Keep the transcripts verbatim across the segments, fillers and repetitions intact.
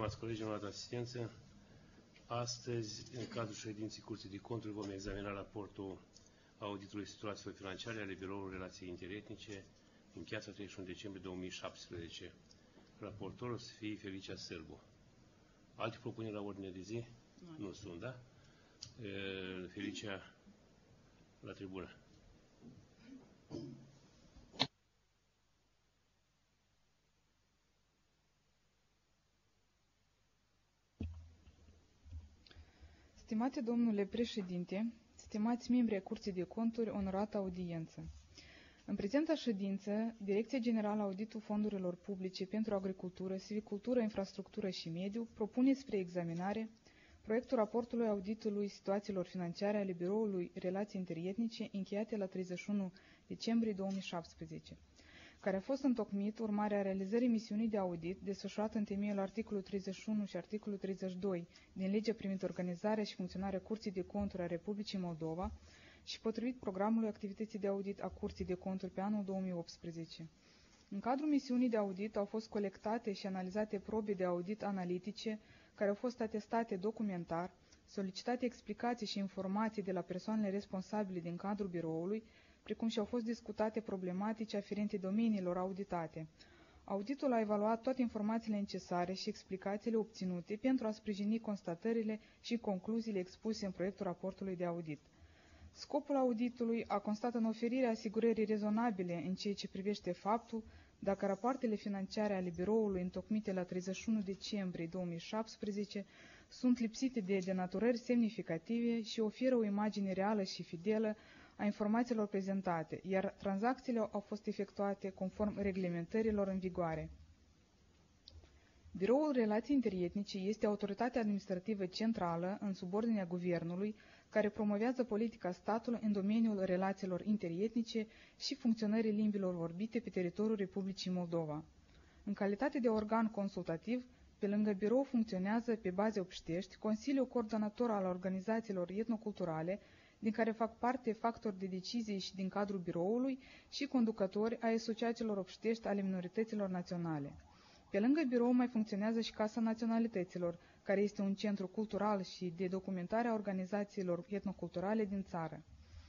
Stimați colegi, am luat asistență. Astăzi, în cadrul ședinței Curții de Conturi, vom examina raportul auditului situațiilor financiare ale Biroului Relației Interetnice încheiat la treizeci și unu decembrie două mii șaptesprezece. Raportorul să fie Felicia Sârbu. Alte propuneri la ordine de zi? Nu, nu sunt, da? E, Felicia, la tribună. Stimate domnule președinte, stimați membri ai Curții de Conturi, onorată audiență. În prezenta ședință, Direcția Generală Auditul Fondurilor Publice pentru Agricultură, Silvicultură, Infrastructură și Mediu propune spre examinare proiectul raportului auditului situațiilor financiare ale Biroului Relații Interetnice încheiate la treizeci și unu decembrie două mii șaptesprezece, care a fost întocmit urmarea realizării misiunii de audit desfășurată în temeiul articolul treizeci și unu și articolul treizeci și doi din Legea privind organizarea și funcționarea Curții de Conturi a Republicii Moldova și potrivit programului activității de audit a Curții de Conturi pe anul două mii optsprezece. În cadrul misiunii de audit au fost colectate și analizate probe de audit analitice care au fost atestate documentar, solicitate explicații și informații de la persoanele responsabile din cadrul biroului, precum și au fost discutate problematici aferente domeniilor auditate. Auditul a evaluat toate informațiile necesare și explicațiile obținute pentru a sprijini constatările și concluziile expuse în proiectul raportului de audit. Scopul auditului a constat în oferirea asigurării rezonabile în ceea ce privește faptul dacă rapoartele financiare ale biroului întocmite la treizeci și unu decembrie două mii șaptesprezece sunt lipsite de denaturări semnificative și oferă o imagine reală și fidelă a informațiilor prezentate, iar tranzacțiile au fost efectuate conform reglementărilor în vigoare. Biroul Relații Interetnice este autoritatea administrativă centrală în subordinea guvernului care promovează politica statului în domeniul relațiilor interetnice și funcționării limbilor vorbite pe teritoriul Republicii Moldova. În calitate de organ consultativ, pe lângă birou funcționează pe baze obștești Consiliul Coordonator al Organizațiilor Etnoculturale, din care fac parte factori de decizie și din cadrul biroului și conducători ai asociațiilor obștești ale minorităților naționale. Pe lângă birou mai funcționează și Casa Naționalităților, care este un centru cultural și de documentare a organizațiilor etnoculturale din țară.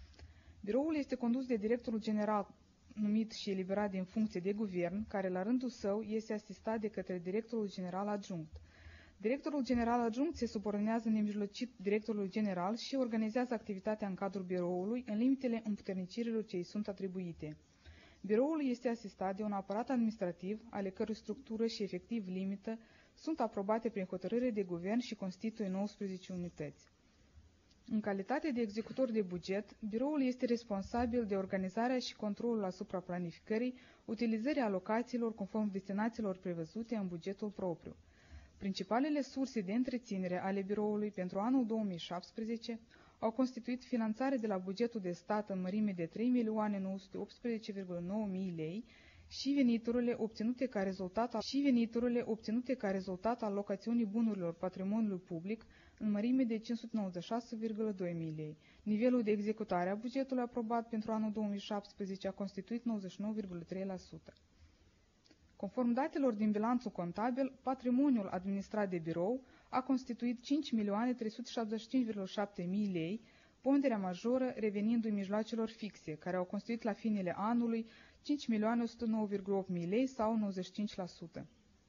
Biroul este condus de directorul general numit și eliberat din funcție de guvern, care la rândul său este asistat de către directorul general adjunct. Directorul general adjunct se subordonează nemijlocit directorului general și organizează activitatea în cadrul biroului în limitele împuternicirilor ce îi sunt atribuite. Biroul este asistat de un aparat administrativ, ale cărui structură și efectiv limită sunt aprobate prin hotărâre de guvern și constituie nouăsprezece unități. În calitate de executor de buget, biroul este responsabil de organizarea și controlul asupra planificării, utilizării alocațiilor conform destinațiilor prevăzute în bugetul propriu. Principalele surse de întreținere ale biroului pentru anul două mii șaptesprezece au constituit finanțare de la bugetul de stat în mărime de trei milioane nouă sute optsprezece virgulă nouă mii lei și veniturile obținute ca rezultat, și veniturile obținute ca rezultat al locațiunii bunurilor patrimoniului public în mărime de cinci sute nouăzeci și șase virgulă doi mii lei. Nivelul de executare a bugetului aprobat pentru anul două mii șaptesprezece a constituit nouăzeci și nouă virgulă trei la sută. Conform datelor din bilanțul contabil, patrimoniul administrat de birou a constituit cinci milioane trei sute șaptezeci și cinci virgulă șapte mii lei, ponderea majoră revenind în mijloacelor fixe, care au constituit la finele anului cinci milioane o sută nouă virgulă opt mii lei sau nouăzeci și cinci la sută.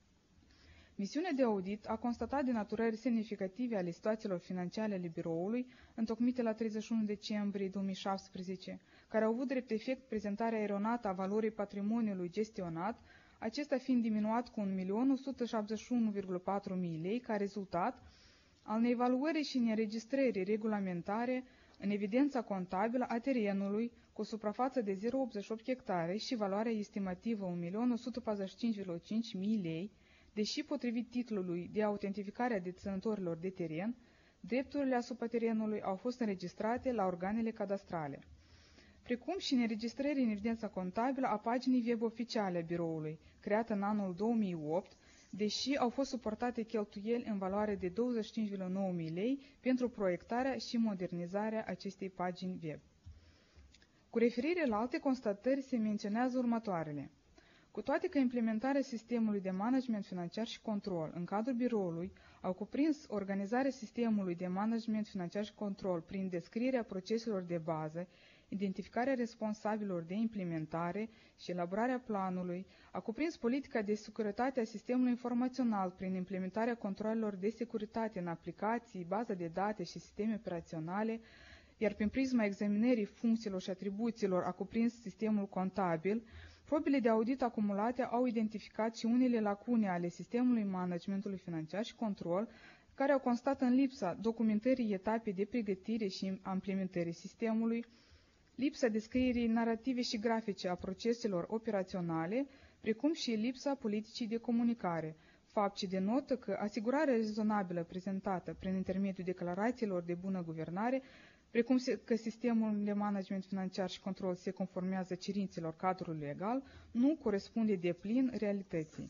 Misiunea de audit a constatat denaturări semnificative ale situațiilor financiare ale biroului, întocmite la treizeci și unu decembrie două mii șaptesprezece, care au avut drept efect prezentarea eronată a valorii patrimoniului gestionat, acesta fiind diminuat cu un milion o sută șaptezeci și unu virgulă patru mii lei ca rezultat al neevaluării și neregistrării regulamentare în evidența contabilă a terenului cu suprafață de zero virgulă optzeci și opt hectare și valoarea estimativă un milion o sută patruzeci și cinci virgulă cinci mii lei, deși potrivit titlului de autentificare a deținătorilor de teren, drepturile asupra terenului au fost înregistrate la organele cadastrale, precum și înregistrării în evidența contabilă a paginii web oficiale a biroului, creată în anul două mii opt, deși au fost suportate cheltuieli în valoare de douăzeci și cinci virgulă nouă mii lei pentru proiectarea și modernizarea acestei pagini web. Cu referire la alte constatări se menționează următoarele. Cu toate că implementarea sistemului de management financiar și control în cadrul biroului au cuprins organizarea sistemului de management financiar și control prin descrierea proceselor de bază, identificarea responsabililor de implementare și elaborarea planului, a cuprins politica de securitate a sistemului informațional prin implementarea controalelor de securitate în aplicații, bază de date și sisteme operaționale, iar prin prisma examinării funcțiilor și atribuțiilor a cuprins sistemul contabil. Probele de audit acumulate au identificat și unele lacune ale sistemului managementului financiar și control, care au constat în lipsa documentării etapei de pregătire și implementării sistemului, lipsa descrierii narrative și grafice a proceselor operaționale, precum și lipsa politicii de comunicare, fapt ce denotă că asigurarea rezonabilă prezentată prin intermediul declarațiilor de bună guvernare, precum că sistemul de management financiar și control se conformează cerințelor cadrului legal, nu corespunde deplin realității.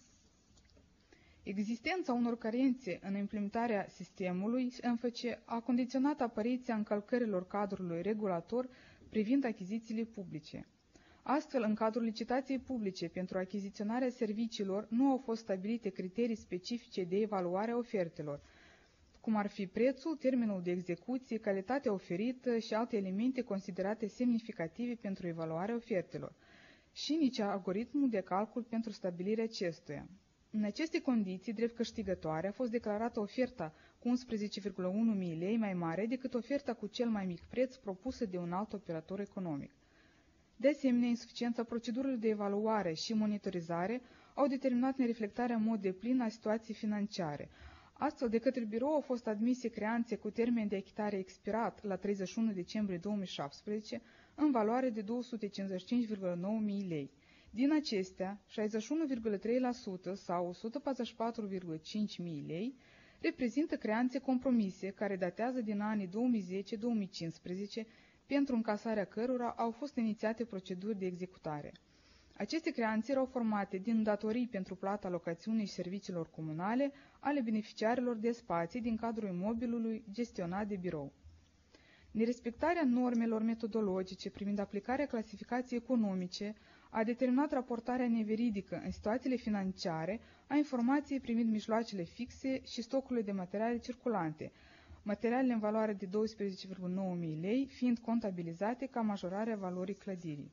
Existența unor carențe în implementarea sistemului M F C a condiționat apariția încălcărilor cadrului regulator privind achizițiile publice. Astfel, în cadrul licitației publice pentru achiziționarea serviciilor nu au fost stabilite criterii specifice de evaluare a ofertelor, cum ar fi prețul, termenul de execuție, calitatea oferită și alte elemente considerate semnificative pentru evaluarea ofertelor, și nici algoritmul de calcul pentru stabilirea acestuia. În aceste condiții, drept câștigătoare a fost declarată oferta cu unsprezece virgulă unu mii lei mai mare decât oferta cu cel mai mic preț propusă de un alt operator economic. De asemenea, insuficiența procedurilor de evaluare și monitorizare au determinat nereflectarea în mod deplin a situației financiare. Astfel, de către birou au fost admise creanțe cu termen de achitare expirat la treizeci și unu decembrie două mii șaptesprezece în valoare de două sute cincizeci și cinci virgulă nouă mii lei. Din acestea, șaizeci și unu virgulă trei la sută sau o sută patruzeci și patru virgulă cinci mii lei reprezintă creanțe compromise care datează din anii două mii zece două mii cincisprezece, pentru încasarea cărora au fost inițiate proceduri de executare. Aceste creanțe erau formate din datorii pentru plata locațiunii și serviciilor comunale ale beneficiarilor de spații din cadrul imobilului gestionat de birou. Nerespectarea normelor metodologice privind aplicarea clasificației economice a determinat raportarea neveridică în situațiile financiare a informației privind mijloacele fixe și stocurile de materiale circulante, materialele în valoare de douăsprezece virgulă nouă mii lei fiind contabilizate ca majorarea valorii clădirii.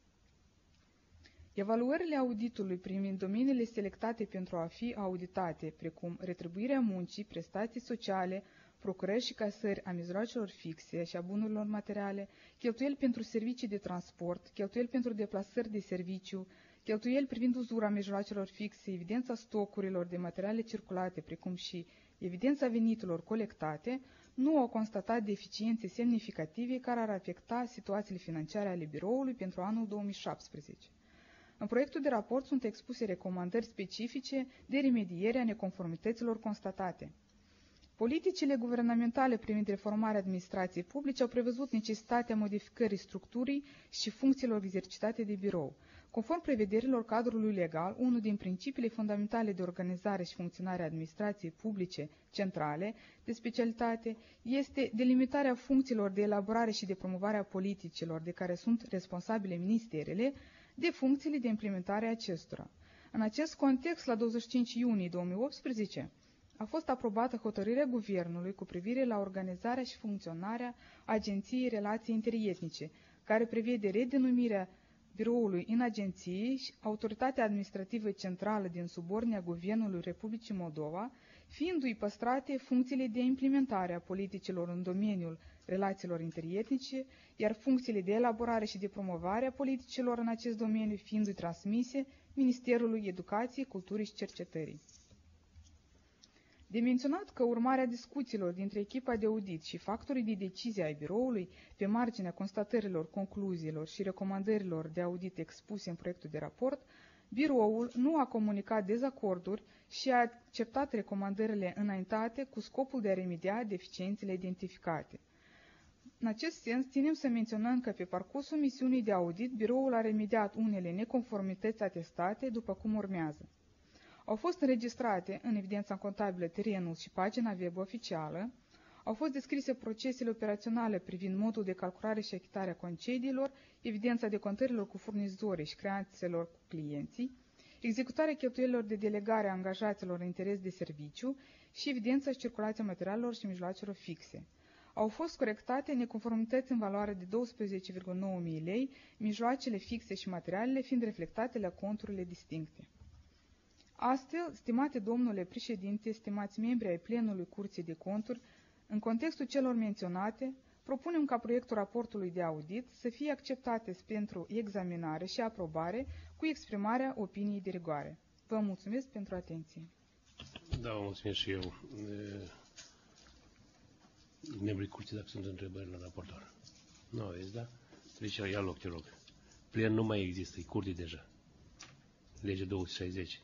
Evaluările auditului privind domeniile selectate pentru a fi auditate, precum retribuirea muncii, prestații sociale, procurări și casări a mijloacelor fixe și a bunurilor materiale, cheltuieli pentru servicii de transport, cheltuieli pentru deplasări de serviciu, cheltuieli privind uzura mijloacelor fixe, evidența stocurilor de materiale circulate, precum și evidența veniturilor colectate, nu au constatat deficiențe semnificative care ar afecta situațiile financiare ale biroului pentru anul două mii șaptesprezece. În proiectul de raport sunt expuse recomandări specifice de remediere a neconformităților constatate. Politicile guvernamentale privind reformarea administrației publice au prevăzut necesitatea modificării structurii și funcțiilor exercitate de birou. Conform prevederilor cadrului legal, unul din principiile fundamentale de organizare și funcționare a administrației publice centrale de specialitate este delimitarea funcțiilor de elaborare și de promovare a politicilor de care sunt responsabile ministerele, de funcțiile de implementare a acestora. În acest context, la douăzeci și cinci iunie două mii optsprezece, a fost aprobată hotărârea Guvernului cu privire la organizarea și funcționarea Agenției Relații Interietnice, care prevede redenumirea biroului în agenție și Autoritatea Administrativă Centrală din subordinea Guvernului Republicii Moldova, fiindu-i păstrate funcțiile de implementare a politicilor în domeniul relațiilor interietnice, iar funcțiile de elaborare și de promovare a politicilor în acest domeniu fiindu-i transmise Ministerului Educației, Culturii și Cercetării. De menționat că urmarea discuțiilor dintre echipa de audit și factorii de decizie ai biroului pe marginea constatărilor, concluziilor și recomandărilor de audit expuse în proiectul de raport, biroul nu a comunicat dezacorduri și a acceptat recomandările înaintate cu scopul de a remedia deficiențele identificate. În acest sens, ținem să menționăm că pe parcursul misiunii de audit, biroul a remediat unele neconformități atestate după cum urmează. Au fost înregistrate în evidența contabilă terenul și pagina web oficială, au fost descrise procesele operaționale privind modul de calculare și achitare a concediilor, evidența decontărilor cu furnizorii și creanțelor cu clienții, executarea cheltuielilor de delegare a angajaților în interes de serviciu și evidența și circulația materialelor și mijloacelor fixe. Au fost corectate neconformități în valoare de douăsprezece virgulă nouă mii lei, mijloacele fixe și materialele fiind reflectate la conturile distincte. Astfel, stimate domnule președinte, stimați membri ai plenului Curții de Conturi, în contextul celor menționate, propunem ca proiectul raportului de audit să fie acceptate pentru examinare și aprobare cu exprimarea opiniei de rigoare. Vă mulțumesc pentru atenție. Da, vă mulțumesc și eu. Membrii Curții, dacă sunt întrebări la raportor. Nu aveți, da? Trecerea, ia loc, te rog. Plen nu mai există, e curte deja. Legea două sute șaizeci.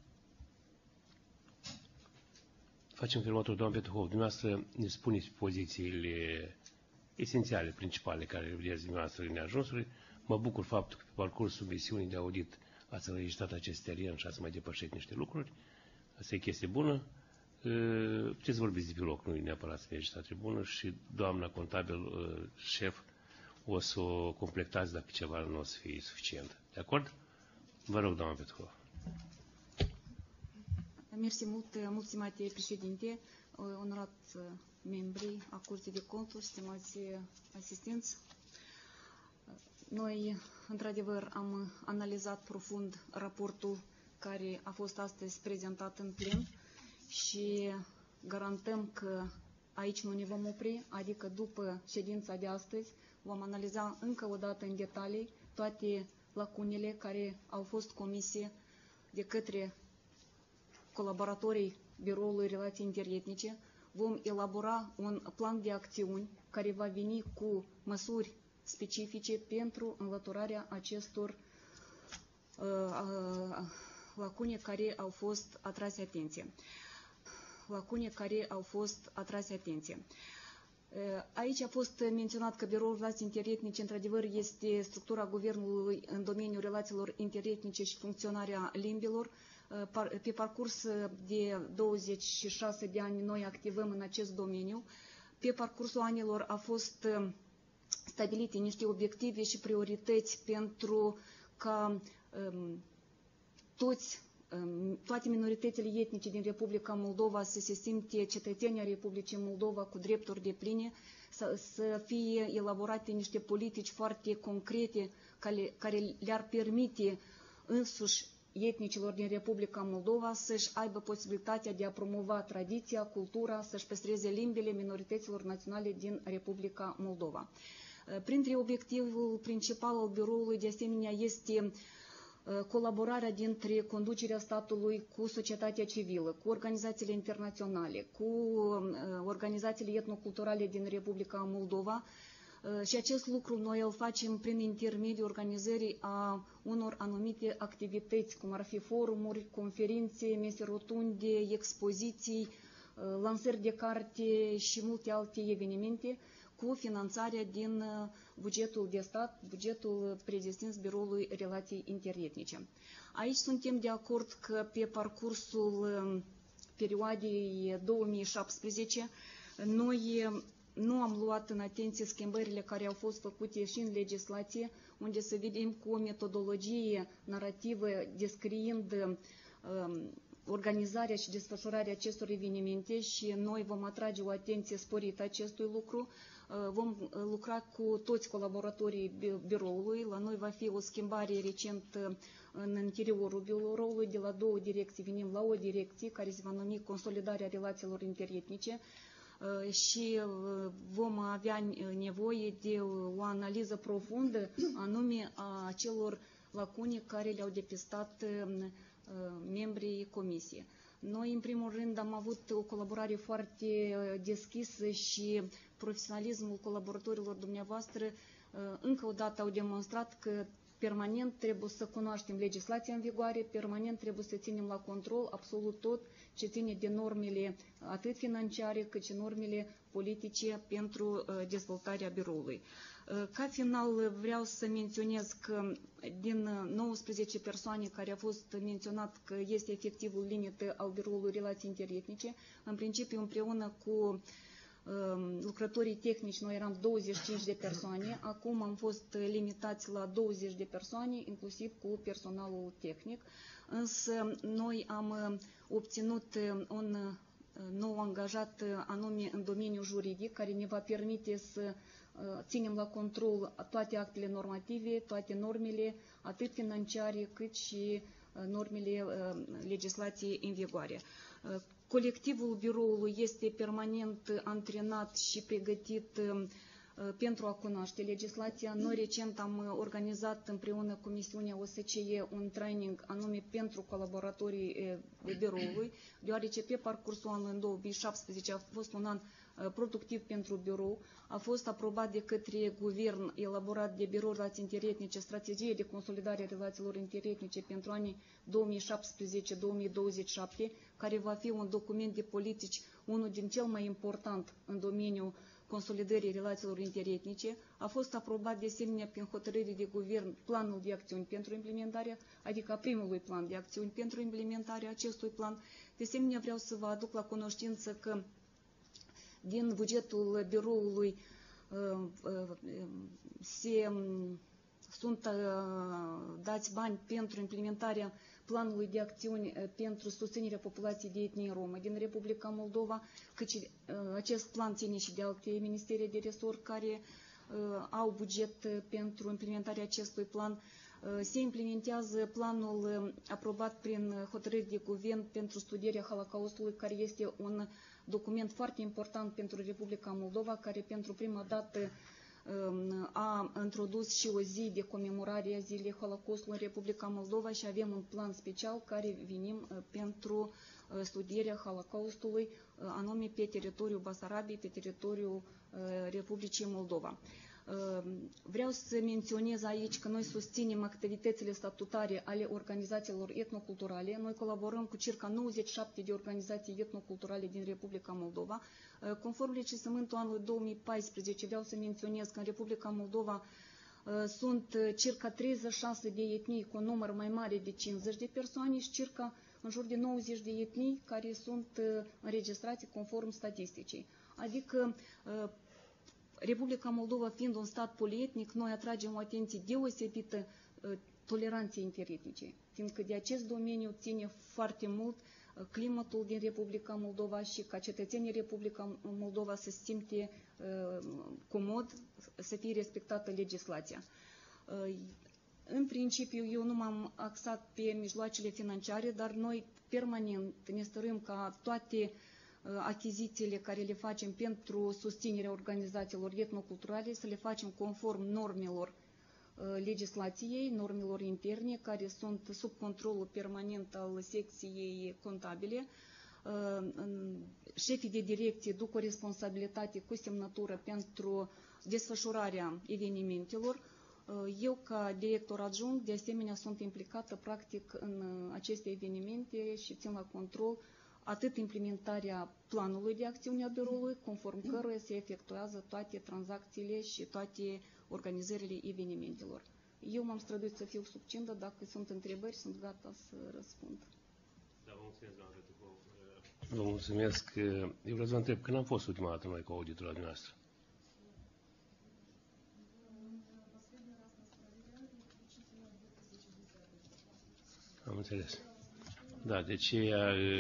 Facem următorul, doamna Petuhov. Dumneavoastră ne spuneți pozițiile esențiale, principale, care vedeți dumneavoastră în neajunsuri. Mă bucur faptul că pe parcursul misiunii de audit ați înregistrat acest teren și ați mai depășit niște lucruri. Asta e chestie bună. Puteți vorbiți de pe loc, nu e neapărat să mergeți la tribună și doamna contabil șef o să o completați dacă ceva nu o să fie suficient. De acord? Vă rog, doamna Petuhov. Mersi mult, mult, stimate președinte, onorați membri a Curții de Conturi, stimați asistenți. Noi, într-adevăr, am analizat profund raportul care a fost astăzi prezentat în plen și garantăm că aici nu ne vom opri, adică după ședința de astăzi vom analiza încă o dată în detalii toate lacunele care au fost comise de către colaboratorii Biroului Relații Interetnice. Vom elabora un plan de acțiuni care va veni cu măsuri specifice pentru înlăturarea acestor uh, uh, lacune care au fost atrase atenție. Lacune care au fost atrase atenție. Aici a fost menționat că Biroul Relații Interetnice, într-adevăr, este structura guvernului în domeniul relațiilor interetnice și funcționarea limbilor. Pe parcurs de douăzeci și șase de ani noi activăm în acest domeniu. Pe parcursul anilor a fost stabilite niște obiective și priorități pentru ca um, toți, um, toate minoritățile etnice din Republica Moldova să se simte cetățeni ai Republicii Moldova cu drepturi depline, să, să fie elaborate niște politici foarte concrete care, care le-ar permite însuși etnicilor din Republica Moldova să-și aibă posibilitatea de a promova tradiția, cultura, să-și păstreze limbile minorităților naționale din Republica Moldova. Printre obiectivul principal al biroului, de asemenea, este colaborarea dintre conducerea statului cu societatea civilă, cu organizațiile internaționale, cu organizațiile etnoculturale din Republica Moldova. Și acest lucru noi îl facem prin intermediul organizării a unor anumite activități, cum ar fi forumuri, conferințe, mese rotunde, expoziții, lansări de carte și multe alte evenimente, cu finanțarea din bugetul de stat, bugetul predestins Biroului Relații Interetnice. Aici suntem de acord că pe parcursul perioadei două mii șaptesprezece noi nu am luat în atenție schimbările care au fost făcute și în legislație, unde să vedem cu o metodologie narrativă descriind um, organizarea și desfășurarea acestor evenimente și noi vom atrage o atenție sporită acestui lucru. Vom lucra cu toți colaboratorii biroului. La noi va fi o schimbare recent în interiorul biroului. De la două direcții venim la o direcție care se va numi Consolidarea Relațiilor Interetnice și vom avea nevoie de o analiză profundă anume a acelor lacune care le-au depistat membrii comisiei. Noi, în primul rând, am avut o colaborare foarte deschisă și profesionalismul colaboratorilor dumneavoastră încă o dată au demonstrat că permanent trebuie să cunoaștem legislația în vigoare, permanent trebuie să ținem la control absolut tot ce ține de normele atât financiare cât și normele politice pentru dezvoltarea biroului. Ca final vreau să menționez că din nouăsprezece persoane care au fost menționat că este efectivul limită al Biroului Relații Interetnice, în principiu împreună cu lucrătorii tehnici, noi eram douăzeci și cinci de persoane, acum am fost limitați la douăzeci de persoane, inclusiv cu personalul tehnic, însă noi am obținut un nou angajat anume în domeniul juridic, care ne va permite să ținem la control toate actele normative, toate normele, atât financiare cât și normele legislației în vigoare. Colectivul biroului este permanent antrenat și pregătit pentru a cunoaște legislația. Noi recent am organizat împreună cu misiunea O S C E un training anume pentru colaboratorii biroului, deoarece pe parcursul anului două mii șaptesprezece a fost un an productiv pentru birou, a fost aprobat de către guvern, elaborat de Biroul Relații Interetnice, strategie de consolidare a relațiilor interetnice pentru anii două mii șaptesprezece două mii douăzeci și șapte, care va fi un document de politici, unul din cel mai important în domeniul consolidării relațiilor interetnice. A fost aprobat de asemenea prin hotărâre de guvern planul de acțiuni pentru implementarea, adică primului plan de acțiuni pentru implementarea acestui plan. De asemenea, vreau să vă aduc la cunoștință că din bugetul biroului se, sunt dați bani pentru implementarea planului de acțiuni pentru susținerea populației de etnie romă din Republica Moldova, căci acest plan ține și de alte ministerii de resort care au buget pentru implementarea acestui plan. Se implementează planul aprobat prin hotărâri de guvern pentru studierea Holocaustului, care este un document foarte important pentru Republica Moldova, care pentru prima dată a introdus și o zi de comemorare a zilei Holocaustului în Republica Moldova și avem un plan special care venim pentru studierea Holocaustului, anume pe teritoriul Basarabiei, pe teritoriul Republicii Moldova. Vreau să menționez aici că noi susținem activitățile statutare ale organizațiilor etnoculturale. Noi colaborăm cu circa nouăzeci și șapte de organizații etnoculturale din Republica Moldova. Conform recensământul anului două mii paisprezece, vreau să menționez că în Republica Moldova sunt circa treizeci și șase de etnii cu un număr mai mare de cincizeci de persoane și circa în jur de nouăzeci de etnii care sunt înregistrate conform statisticii. Adică Republica Moldova fiind un stat polietnic, noi atragem o atenție deosebită toleranței interetnice, fiindcă de acest domeniu ține foarte mult climatul din Republica Moldova și ca cetățenii Republica Moldova să se simte comod, să fie respectată legislația. În principiu, eu nu m-am axat pe mijloacele financiare, dar noi permanent ne stăruim ca toate achizițiile care le facem pentru susținerea organizațiilor etnoculturale să le facem conform normelor legislației, normelor interne, care sunt sub controlul permanent al secției contabile. Șefii de direcție duc o responsabilitate cu semnătură pentru desfășurarea evenimentelor. Eu, ca director adjunct, de asemenea, sunt implicată practic în aceste evenimente și țin la control atât implementarea planului de acțiune a biroului, conform căruia se efectuează toate tranzacțiile și toate organizările evenimentelor. Eu m-am străduit să fiu succintă, dacă sunt întrebări, sunt gata să răspund. Da, vă mulțumesc, doamnă Răducov. Vă mulțumesc. Eu vreau să vă întreb, când am fost ultima dată noi cu auditorul dumneavoastră? Am înțeles. Da, de ce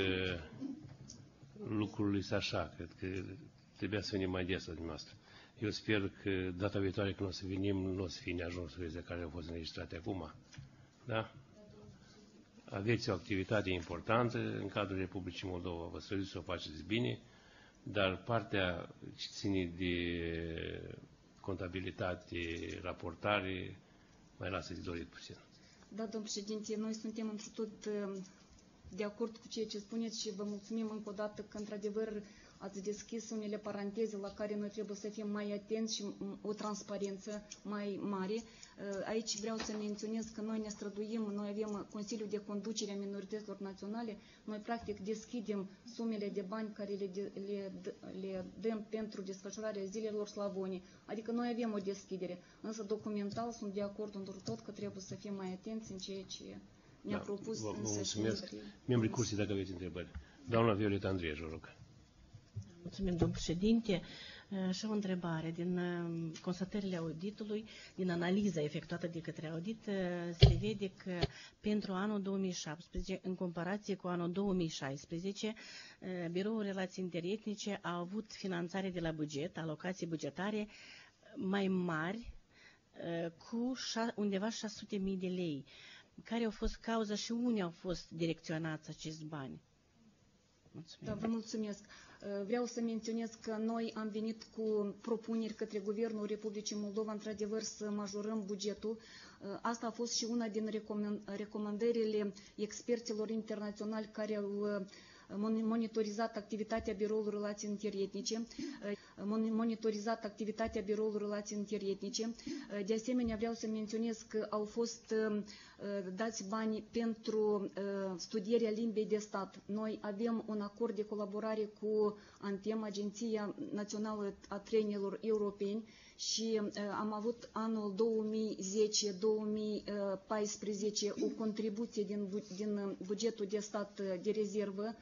lucrul este așa? Cred că trebuia să venim mai des la dumneavoastră. Eu sper că data viitoare când o să venim, nu o să fie neajunsurile care au fost înregistrate acum. Da? Aveți o activitate importantă în cadrul Republicii Moldova, vă străduiți să o faceți bine, dar partea ce ține de contabilitate, raportare, mai lasă de dorit puțin. Da, domn președinte, noi suntem într tot de acord cu ceea ce spuneți și vă mulțumim încă o dată că, într-adevăr, ați deschis unele paranteze la care noi trebuie să fim mai atenți și o transparență mai mare. Aici vreau să menționez că noi ne străduim, noi avem Consiliul de Conducere a Minorităților Naționale, noi practic deschidem sumele de bani care le, le, le dăm pentru desfășurarea zilelor Slavonii, adică noi avem o deschidere, însă documental sunt de acord într tot că trebuie să fim mai atenți în ceea ce ne-a da, propus. Vă, vă mulțumesc. Membrii cursii, dacă aveți întrebări. Doamna Violeta Andrieș, vă rog. Mulțumim, domnul președinte. Și o întrebare. Din constatările auditului, din analiza efectuată de către audit, se vede că pentru anul două mii șaptesprezece, în comparație cu anul două mii șaisprezece, Biroul Relații Interetnice a avut finanțare de la buget, alocații bugetare mai mari, cu undeva șase sute de mii de lei. Care au fost cauza și unde au fost direcționați acești bani? Mulțumim. Da, vă mulțumesc. Vreau să menționez că noi am venit cu propuneri către Guvernul Republicii Moldova, într-adevăr, să majorăm bugetul. Asta a fost și una din recomandările experților internaționali care au monitorizat activitatea Biroului Relații Interetnice, monitorizat activitatea Biroului Relații Interetnice. De asemenea, vreau să menționez că au fost dați bani pentru studierea limbii de stat. Noi avem un acord de colaborare cu ANTEM, Agenția Națională a Trainerilor Europeni, și am avut anul două mii zece două mii paisprezece o contribuție din, din bugetul de stat de rezervă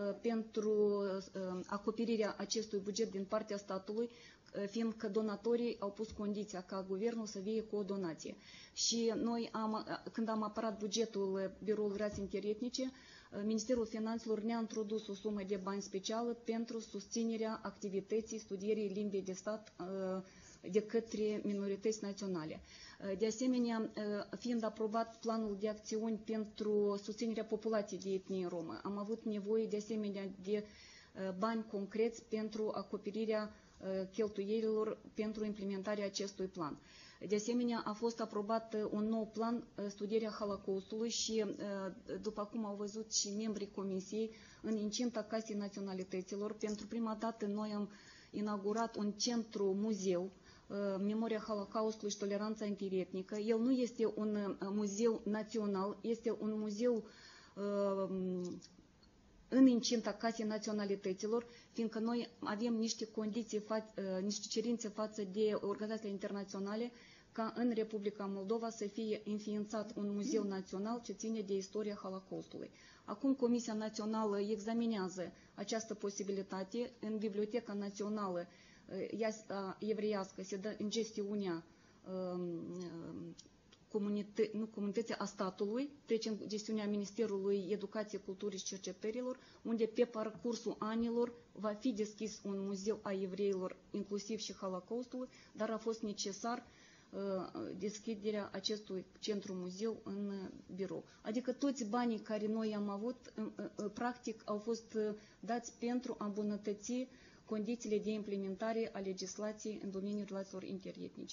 pentru acoperirea acestui buget din partea statului, fiindcă donatorii au pus condiția ca guvernul să vie cu o donație. Și noi, am, când am apărat bugetul Biroului Relații Interetnice, Ministerul Finanțelor ne-a introdus o sumă de bani specială pentru susținerea activității studierii limbii de stat de către minorități naționale. De asemenea, fiind aprobat planul de acțiuni pentru susținerea populației de etnie romă, am avut nevoie de asemenea de bani concreți pentru acoperirea cheltuielilor pentru implementarea acestui plan. De asemenea, a fost aprobat un nou plan, studierea Holocaustului, și, după cum au văzut și membrii Comisiei, în incinta Casei Naționalităților, pentru prima dată noi am inaugurat un centru muzeu, Memoria Holocaustului și Toleranța Interetnică. El nu este un muzeu național, este un muzeu în incinta Casei Naționalităților, fiindcă noi avem niște condiții, niște cerințe față de organizațiile internaționale, ca în Republica Moldova să fie înființat un muzeu național ce ține de istoria Holocaustului. Acum Comisia Națională examinează această posibilitate. În Biblioteca Națională evreiască se dă în gestiunea comunită, nu, comunității a statului, trece în gestiunea Ministerului Educației, Culturii și Cercetărilor, unde pe parcursul anilor va fi deschis un muzeu a evreilor, inclusiv și Holocaustului, dar a fost necesar uh, deschiderea acestui centru muzeu în birou. Adică toți banii care noi am avut, uh, uh, practic, au fost uh, dați pentru a îmbunătăți condițiile de implementare a legislației în domeniul relațiilor interetnice.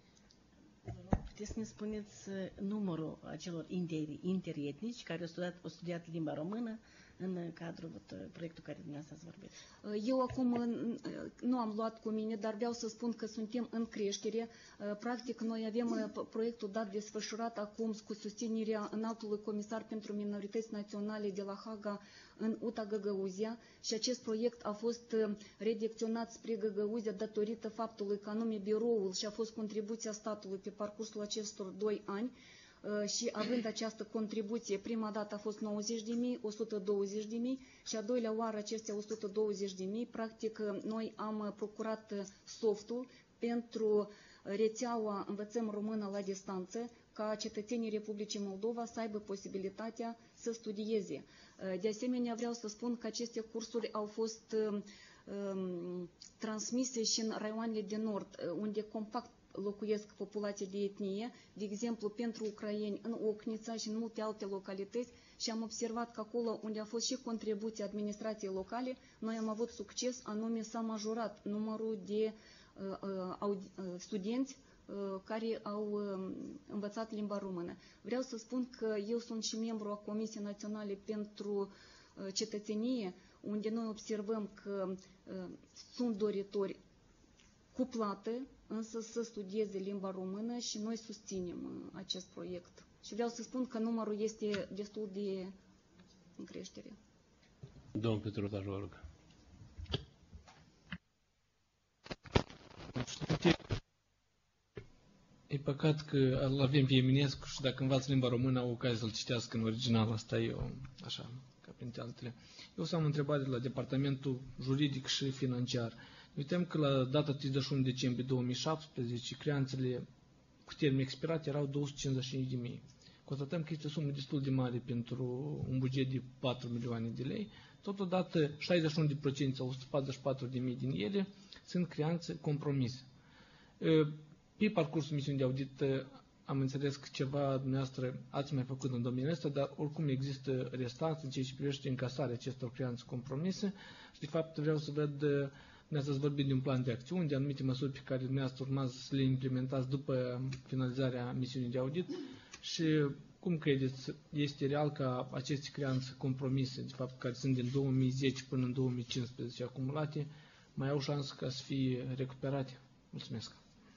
Puteți să ne spuneți numărul acelor interetnici care au studiat, au studiat limba română în cadrul proiectului care dumneavoastră ați vorbit? Eu acum nu am luat cu mine, dar vreau să spun că suntem în creștere. Practic, noi avem proiectul dat desfășurat acum cu susținerea Înaltului Comisar pentru Minorități Naționale de la Haga în U T A Găgăuzia, și acest proiect a fost redirecționat spre Găgăuzia datorită faptului că anume biroul și a fost contribuția statului pe parcursul acestor doi ani. Și având această contribuție, prima dată a fost nouăzeci de mii, o sută douăzeci de mii, și a doilea oară acestea o sută douăzeci de mii. Practic, noi am procurat softul pentru rețeaua Învățăm Română la Distanță, ca cetățenii Republicii Moldova să aibă posibilitatea să studieze. De asemenea, vreau să spun că aceste cursuri au fost um, transmise și în raioanele de nord, unde compact locuiesc populații de etnie, de exemplu pentru ucraini în Ocnița și în multe alte localități, și am observat că acolo unde a fost și contribuția administrației locale, noi am avut succes, anume s-a majorat numărul de uh, uh, studenți uh, care au uh, învățat limba română. Vreau să spun că eu sunt și membru a Comisiei Naționale pentru uh, Cetățenie, unde noi observăm că uh, sunt doritori cu plată, însă să studieze limba română, și noi susținem acest proiect. Și vreau să spun că numărul este destul de în creștere. Domnul Petru Rotaș, vă rog. E păcat că îl avem pe Eminescu și dacă învață limba română au ocazia să-l citească în original. Asta e o, așa, ca printre altele. Eu o să am o întrebare la departamentul juridic și financiar. Uităm că la data treizeci și unu decembrie două mii șaptesprezece, creanțele cu termen expirat erau două sute cincizeci și cinci de mii. Constatăm că este o sumă destul de mare pentru un buget de patru milioane de lei. Totodată, șaizeci și unu la sută sau o sută patruzeci și patru de mii din ele sunt creanțe compromise. Pe parcursul misiunii de audit am înțeles că ceva dumneavoastră ați mai făcut în domeniul ăsta, dar oricum există restanțe în ceea ce privește încasarea acestor creanțe compromise și de fapt vreau să văd, dumneavoastră ați vorbit de un plan de acțiuni, de anumite măsuri pe care dumneavoastră urmați să le implementați după finalizarea misiunii de audit și cum credeți, este real ca aceste creanțe compromise, de fapt care sunt din două mii zece până în două mii cincisprezece acumulate, mai au șansă ca să fie recuperate? Mulțumesc!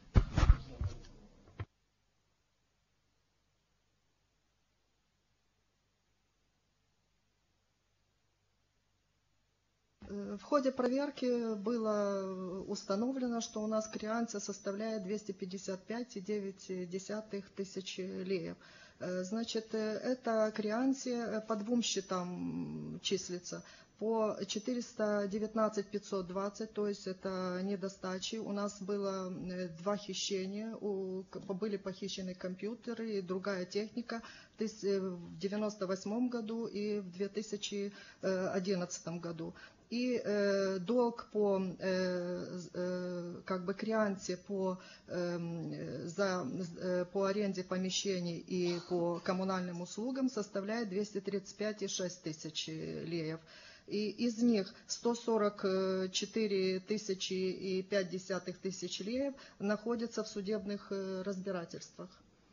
В ходе проверки было установлено, что у нас креанция составляет двести пятьдесят пять целых девять десятых тысяч леев. Значит, эта креанция по двум счетам числится. По четыреста девятнадцать тысяч пятьсот двадцать, то есть это недостачи. У нас было два хищения, у, были похищены компьютеры и другая техника в девяносто восьмом году и в две тысячи одиннадцатом году. И э, долг по, э, э, как бы креанте по, э, за, э, по аренде помещений и по коммунальным услугам составляет двести тридцать пять целых шесть тысяч леев. И из них сто сорок четыре тысячи и пять десятых тысяч леев находятся в судебных разбирательствах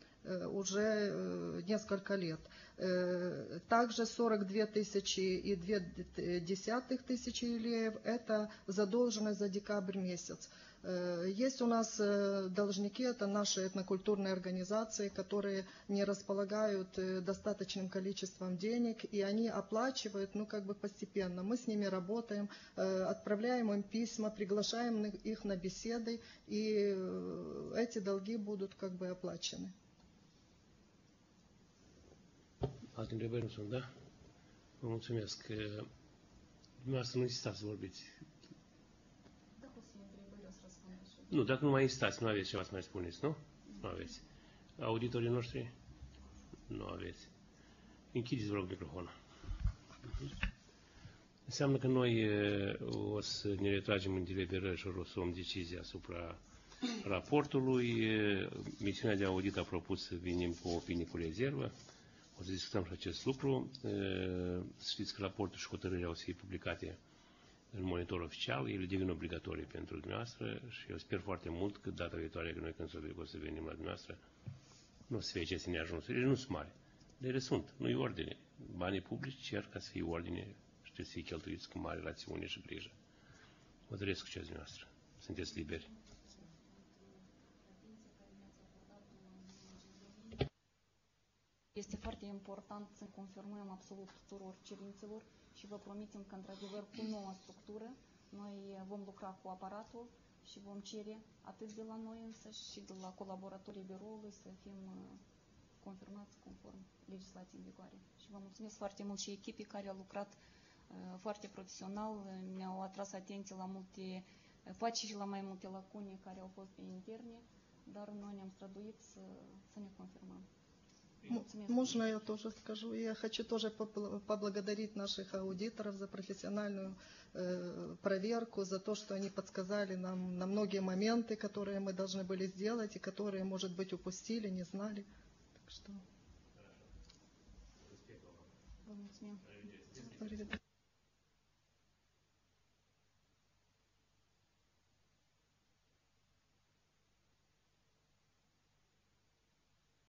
уже несколько лет. Также сорок две тысячи и две десятых тысячи леев – это задолженность за декабрь месяц. Есть у нас должники, это наши этнокультурные организации, которые не располагают достаточным количеством денег, и они оплачивают, ну, как бы постепенно. Мы с ними работаем, отправляем им письма, приглашаем их на беседы, и эти долги будут как бы оплачены. Alte întrebări nu sunt, da? Vă mulțumesc. Dumneavoastră nu insistați să vorbiți. Nu, dacă nu mai insistați, nu aveți ceva să mai spuneți, nu? Nu aveți. Auditorii noștri? Nu aveți. Închideți, vă rog, microfonul. Înseamnă că noi o să ne retragem în deliberări și o să luăm decizia asupra raportului. Misiunea de audit a propus să venim cu opinii cu rezervă. O să discutăm și acest lucru. Să știți că raportul și hotărârea o să fie publicate în monitor oficial, ele devin obligatorii pentru dumneavoastră și eu sper foarte mult că data viitoare, că noi când o să venim la dumneavoastră, nu o să fie aceste neajunsuri. Ele nu sunt mari, dar ele sunt, nu e ordine. Banii publici cer ca să fie ordine și trebuie să fie cheltuiți cu mare rațiune și grijă. Vă doresc succes dumneavoastră. Sunteți liberi. Este foarte important să confirmăm absolut tuturor cerințelor și vă promitem că, într-adevăr, cu noua structură, noi vom lucra cu aparatul și vom cere atât de la noi însă și de la colaboratorii biroului să fim confirmați conform legislației în vigoare. Și vă mulțumesc foarte mult și echipii care au lucrat uh, foarte profesional, mi-au atras atenție la multe faci și la mai multe lacune care au fost pe interne, dar noi ne-am străduit să, să ne confirmăm. Можно я тоже скажу? Я хочу тоже поблагодарить наших аудиторов за профессиональную э, проверку, за то, что они подсказали нам на многие моменты, которые мы должны были сделать и которые, может быть, упустили, не знали. Так что...